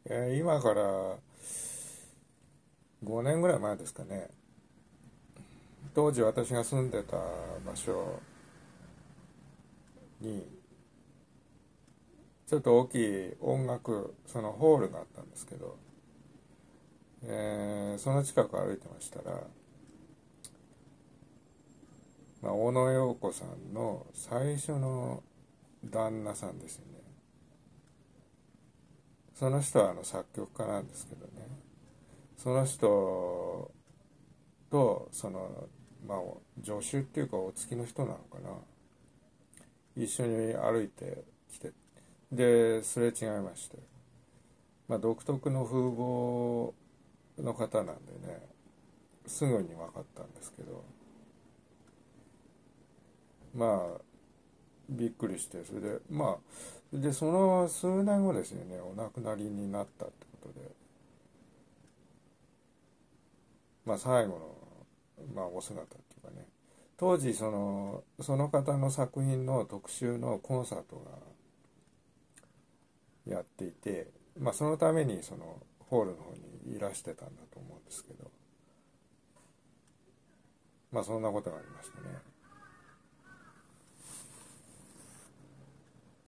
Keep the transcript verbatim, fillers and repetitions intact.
えー今からごねんぐらい前ですかね。当時私が住んでた場所にちょっと大きい音楽そのホールがあったんですけど、えーその近く歩いてましたら、まあ、小野陽子さんの最初の旦那さんですよね。その人はあの作曲家なんですけどね、その人とその、まあ、助手っていうかお付きの人なのかな、一緒に歩いてきて、ですれ違いまして、まあ、独特の風貌の方なんでね、すぐに分かったんですけど、まあびっくりして、それでまあでその数年後ですよね、お亡くなりになったってことで、まあ最後の、まあ、お姿っていうかね、当時そのその方の作品の特集のコンサートがやっていて、まあそのためにそのホールの方にいらしてたんだと思うんですけど、まあそんなことがありましたね。